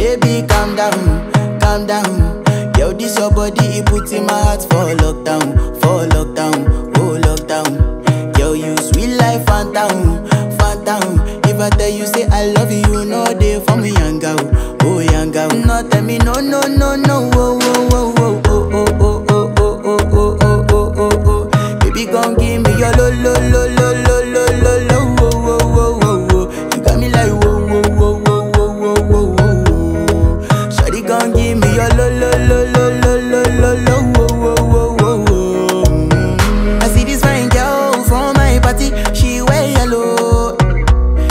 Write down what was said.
Baby, calm down, calm down. Yo, this your body, it puts in my heart for lockdown, oh lockdown. Yo, you sweet life, phantom, phantom. If I tell you say I love you, you know they for me, young girl, oh young girl. No, tell me no, no, no, no, oh, oh.